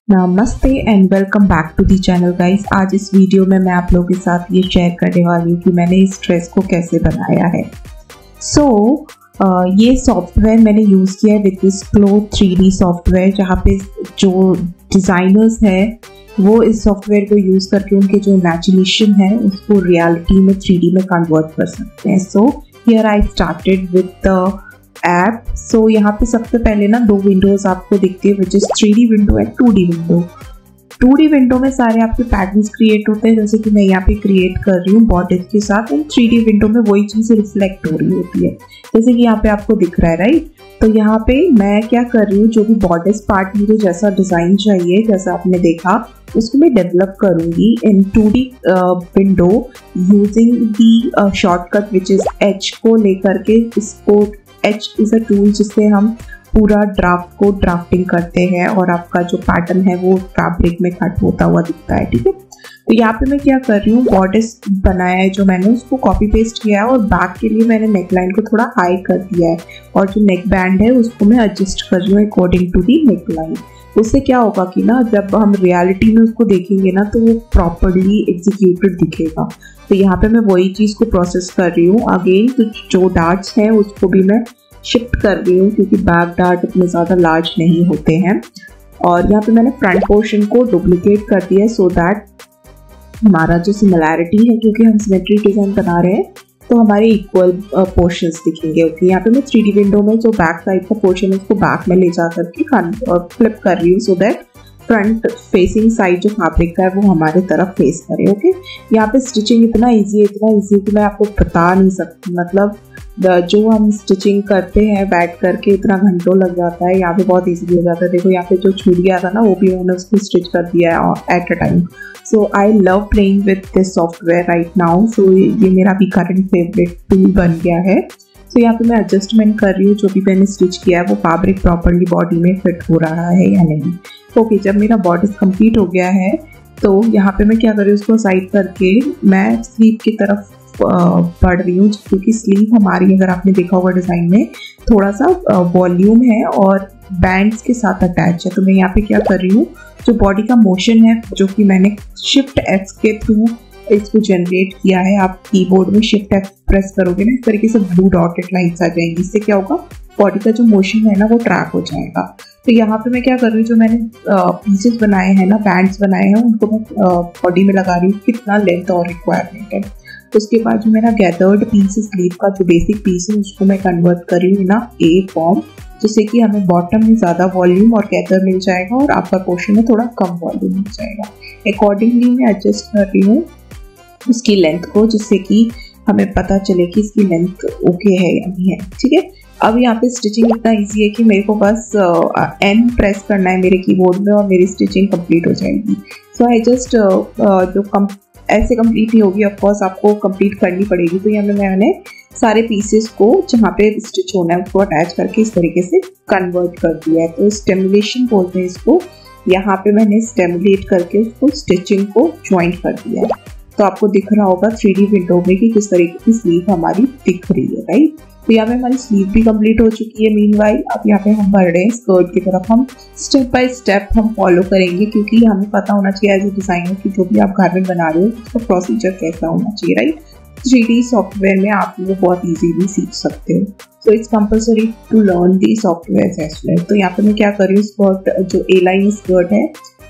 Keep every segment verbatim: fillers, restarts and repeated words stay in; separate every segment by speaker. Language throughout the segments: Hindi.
Speaker 1: नमस्ते and welcome back to the channel guys. आज इस वीडियो में मैं आप लोगों के साथ ये शेयर करने वाली हूँ कि मैंने इस ड्रेस को कैसे बनाया है। सो so, uh, ये सॉफ्टवेयर मैंने यूज़ किया है with this flow three D software, जहाँ पे जो डिज़ाइनर्स हैं वो इस सॉफ्टवेयर को यूज़ करके उनके जो इमेजिनेशन है उसको रियलिटी में थ्री डी में कन्वर्ट कर सकते हैं। So here I started with the app. So यहाँ पे सबसे पहले ना दो विंडोज आपको दिखती है, which is three D window and two D window. Two D window में सारे आपके पैटर्न्स क्रिएट होते हैं, जैसे कि मैं यहाँ पे क्रिएट कर रही हूँ बॉर्डर के साथ, एंड थ्री डी विंडो में वही चीज़ रिफ्लेक्ट हो रही होती है, जैसे कि यहाँ पे आपको दिख रहा है, राइट। तो यहाँ पे मैं क्या कर रही हूँ, जो भी बॉर्डर्स पार्ट मुझे जैसा डिज़ाइन चाहिए, जैसा आपने देखा, उसको मैं डेवलप करूँगी in two D window using the shortcut which is H को लेकर के। इसको एच इज़ अ टूल जिससे हम पूरा ड्राफ्ट को ड्राफ्टिंग करते हैं और आपका जो पैटर्न है वो फैब्रिक में कट होता हुआ दिखता है, ठीक है। तो यहाँ पे मैं क्या कर रही हूँ, बॉर्डर्स बनाया है जो मैंने, उसको कॉपी पेस्ट किया है और बैक के लिए मैंने नेक लाइन को थोड़ा हाई कर दिया है, और जो नेक बैंड है उसको मैं एडजस्ट कर रही हूँ according to the neckline. उससे क्या होगा कि ना जब हम रियलिटी में उसको देखेंगे ना तो वो प्रॉपरली एग्जीक्यूटेड दिखेगा। तो यहाँ पे मैं वही चीज़ को प्रोसेस कर रही हूँ। अगेन तो जो डार्ट्स हैं उसको भी मैं शिफ्ट कर रही हूँ, क्योंकि बैक डार्ट इतने ज़्यादा लार्ज नहीं होते हैं। और यहाँ पे मैंने फ्रंट पोर्शन को डुप्लीकेट कर दिया है, सो दैट हमारा जो सिमिलैरिटी है, क्योंकि हम सिमेट्री डिज़ाइन बना रहे हैं तो हमारे इक्वल पोर्शंस दिखेंगे। ओके, यहाँ पे मैं थ्री डी विंडो में जो बैक साइड का पोर्शन है उसको बैक में ले जा करके फ्लिप कर रही हूँ, so that front facing side जो फैब्रिक का है वो हमारे तरफ फेस करे। ओके, यहाँ पे स्टिचिंग इतना इजी है, इतना इजी कि मैं आपको बता नहीं सकती। मतलब जो हम स्टिचिंग करते हैं बैठ करके इतना घंटों लग जाता है, यहाँ पे बहुत इजीली हो जाता है। देखो यहाँ पे जो छुरी आ था ना वो भी मैंने उसको स्टिच कर दिया है at a time. So I love playing with this software right now. So ये मेरा भी करंट फेवरेट टूल बन गया है। सो so, यहाँ पे मैं एडजस्टमेंट कर रही हूँ, जो भी मैंने स्टिच किया है वो फैब्रिक प्रॉपरली बॉडी में फिट हो रहा है या नहीं। ओके, जब मेरा बॉडी कंप्लीट हो गया है तो यहाँ पे मैं क्या कर रही हूँ, उसको साइड करके मैं स्लीव की तरफ बढ़ रही हूँ, क्योंकि स्लीव हमारी, अगर आपने देखा होगा डिज़ाइन में, थोड़ा सा वॉल्यूम है और बैंड्स के साथ अटैच है। तो मैं यहाँ पे क्या कर रही हूँ, जो बॉडी का मोशन है जो कि मैंने शिफ्ट एक्स के थ्रू इसको जनरेट किया है, आप कीबोर्ड में शिफ्ट एक्स प्रेस करोगे ना, इस तरीके से ब्लू डॉटेड लाइन्स आ जाएंगी। इससे क्या होगा, बॉडी का जो मोशन है ना वो ट्रैक हो जाएगा। तो यहाँ पे मैं क्या कर रही हूँ, जो मैंने पीसेस बनाए हैं ना, बैंड्स बनाए हैं, उनको मैं बॉडी में लगा रही हूँ, कितना लेंथ और रिक्वायरमेंट है। उसके बाद जो मेरा गैदर्ड पीस स्लीव का जो बेसिक पीस है उसको मैं कन्वर्ट कर रही हूँ ना ए फॉर्म, जिससे कि हमें बॉटम में ज़्यादा वॉल्यूम और गैदर मिल जाएगा और अपर पोर्शन में थोड़ा कम वॉल्यूम मिल जाएगा। अकॉर्डिंगली मैं एडजस्ट कर रही हूँ उसकी लेंथ को, जिससे कि हमें पता चले कि इसकी लेंथ ओके है या नहीं है, ठीक है। अब यहाँ पे स्टिचिंग इतना इजी है कि मेरे को बस एन प्रेस करना है मेरे कीबोर्ड में और मेरी स्टिचिंग कंप्लीट हो जाएगी। सो आई जस्ट जो कम ऐसे कंप्लीट नहीं होगी, ऑफ कोर्स आपको कंप्लीट करनी पड़ेगी। तो यहाँ पे मैंने सारे पीसेस को जहाँ पे स्टिच होना है उसको अटैच करके इस तरीके से कन्वर्ट कर दिया है। तो स्टेमुलेशन बोलते हैं इसको। यहाँ पे मैंने स्टेमुलेट करके उसको स्टिचिंग को ज्वाइंट कर दिया है। तो आपको दिख रहा होगा थ्री डी विंडो में कि किस तरीके की स्लीव हमारी दिख रही है, राइट। तो यहाँ पे हमारी स्लीव भी कंप्लीट हो चुकी है। मीनवाइल अब यहाँ पे हम बढ़ रहे हैं स्कर्ट की तरफ। हम स्टेप बाय स्टेप हम फॉलो करेंगे, क्योंकि हमें पता होना चाहिए एज ए डिज़ाइनर कि जो भी आप गारमेंट बना रहे हो उसका प्रोसीजर कैसा होना चाहिए, राइट। थ्री डी सॉफ्टवेयर में आप वो बहुत ईजीली सीख सकते हो। So it's compulsory to learn the software as well. तो यहाँ पे मैं क्या कर रही हूँ, स्कर्ट जो ए लाइन स्कर्ट है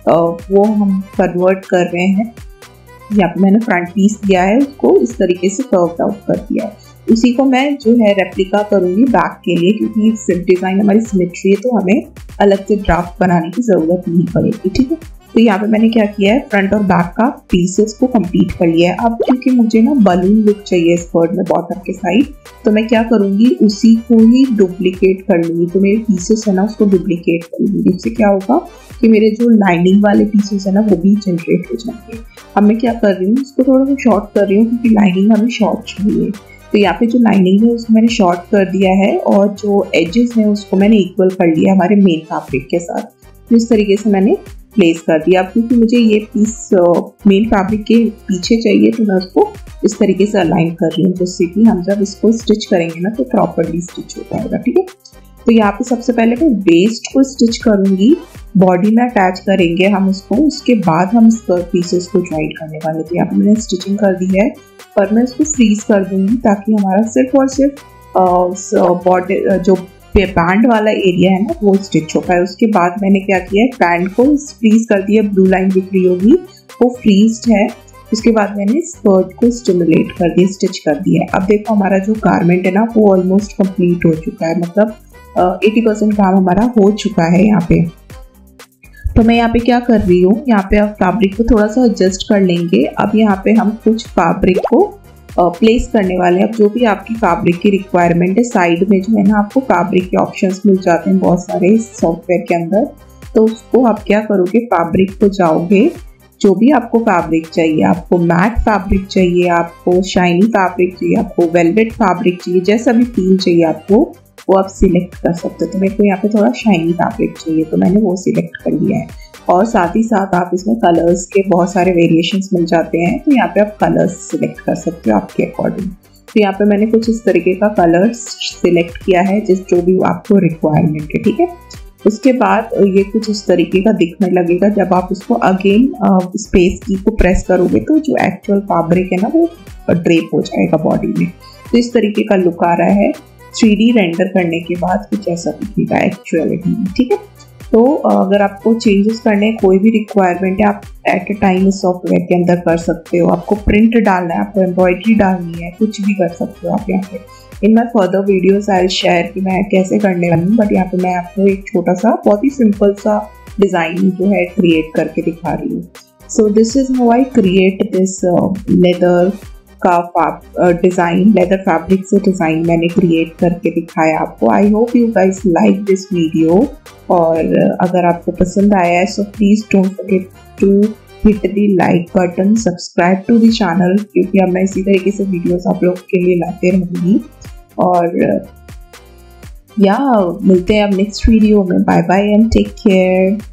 Speaker 1: वो हम कन्वर्ट कर रहे हैं। यहाँ पे मैंने फ्रंट पीस दिया है, उसको इस तरीके से कर्व्ड आउट कर दिया है। उसी को मैं जो है रेप्लिका करूँगी बैक के लिए, क्योंकि डिज़ाइन हमारी सिमेट्री है तो हमें अलग से ड्राफ्ट बनाने की ज़रूरत नहीं पड़ेगी, ठीक है। तो यहाँ पे मैंने क्या किया है, फ्रंट और बैक का पीसेस को कंप्लीट कर लिया है। अब क्योंकि मुझे ना बलून लुक चाहिए स्कर्ट में बॉटम के साइड, तो मैं क्या करूँगी, उसी को ही डुप्लीकेट कर लूँगी। तो मेरे पीसेस है ना उसको डुप्लीकेट कर लूँगी। इससे क्या होगा कि मेरे जो लाइनिंग वाले पीसेस है ना वो भी जनरेट हो जाएंगे। अब मैं क्या कर रही हूँ, इसको थोड़ा सा शॉर्ट कर रही हूँ, क्योंकि लाइनिंग हमें शॉर्ट चाहिए। तो यहाँ पे जो लाइनिंग है उसको मैंने शॉर्ट कर दिया है, और जो एजेस हैं उसको मैंने इक्वल कर लिया हमारे मेन फैब्रिक के साथ। तो इस तरीके से मैंने प्लेस कर दिया। अब क्योंकि मुझे ये पीस मेन फैब्रिक के पीछे चाहिए तो मैं उसको इस तरीके से अलाइन कर रही हूँ, जिससे कि हम जब इसको स्टिच करेंगे ना तो प्रॉपरली स्टिच हो पाएगा, ठीक है। तो यहाँ पे सबसे पहले मैं वेस्ट को स्टिच करूंगी बॉडी में अटैच करेंगे हम उसको, उसके बाद हम स्कर्ट पीसेस को ज्वाइन करने वाले थे। यहाँ पे मैंने स्टिचिंग कर दी है, पर मैं इसको फ्रीज कर दूंगी ताकि हमारा सिर्फ और सिर्फ बॉडी जो बैंड वाला एरिया है ना वो स्टिच हो पाए। उसके बाद मैंने क्या किया है, बैंड को फ्रीज कर दिया, ब्लू लाइन दिख रही होगी वो फ्रीज्ड है। उसके बाद मैंने स्कर्ट को स्टिमुलेट कर दिया, स्टिच कर दिया है। अब देखो हमारा जो गारमेंट है ना वो ऑलमोस्ट कंप्लीट हो चुका है, मतलब अस्सी परसेंट काम हमारा हो चुका है यहाँ पे। तो मैं यहाँ पे क्या कर रही हूँ, यहाँ पे अब फैब्रिक को थोड़ा सा एडजस्ट कर लेंगे। अब यहाँ पे हम कुछ फैब्रिक को प्लेस करने वाले हैं। अब जो भी आपकी फैब्रिक की रिक्वायरमेंट है, साइड में जो है ना आपको फैब्रिक के ऑप्शंस मिल जाते हैं बहुत सारे सॉफ्टवेयर के अंदर। तो उसको आप क्या करोगे, फैब्रिक को जाओगे, जो भी आपको फैब्रिक चाहिए, आपको मैट फैब्रिक चाहिए, आपको शाइनी फैब्रिक चाहिए, आपको वेलवेट फैब्रिक चाहिए, जैसा भी फील चाहिए आपको वो आप सिलेक्ट कर सकते हो। तो मेरे को यहाँ पे थोड़ा शाइनी फैब्रिक चाहिए तो मैंने वो सिलेक्ट कर लिया है। और साथ ही साथ आप इसमें कलर्स के बहुत सारे वेरिएशंस मिल जाते हैं, तो यहाँ पे आप कलर्स सिलेक्ट कर सकते हो आपके अकॉर्डिंग। तो यहाँ पे मैंने कुछ इस तरीके का कलर्स सिलेक्ट किया है जिस जो भी आपको रिक्वायरमेंट है, ठीक है। उसके बाद ये कुछ इस तरीके का दिखने लगेगा। जब आप उसको अगेन स्पेस की को प्रेस करोगे तो जो एक्चुअल फैब्रिक है ना वो ड्रेप हो जाएगा बॉडी में। तो इस तरीके का लुक आ रहा है थ्री डी रेंडर करने के बाद, कुछ ऐसा दिखेगा एक्चुअलिटी में, ठीक है। तो अगर आपको चेंजेस करने कोई भी रिक्वायरमेंट है आप एट अ टाइम इस सॉफ्टवेयर के अंदर कर सकते हो। आपको प्रिंट डालना है, आपको एम्ब्रॉयडरी डालनी है, कुछ भी कर सकते हो आप यहाँ पे। In my further videos I share कि मैं कैसे करने वाली हूँ, बट यहाँ पे मैं आपको एक छोटा सा बहुत ही सिंपल सा डिज़ाइन जो है क्रिएट करके दिखा रही हूँ। So this is how I create this leather का डिज़ाइन, लेदर फैब्रिक से डिज़ाइन मैंने क्रिएट करके दिखाया आपको। I hope you guys like this video, और अगर आपको पसंद आया है so please don't forget to hit the like button, subscribe to the channel, क्योंकि अब मैं इसी तरीके से वीडियोस आप लोग के लिए लाते रहूँगी। और या मिलते हैं अब नेक्स्ट वीडियो में। Bye bye and take care.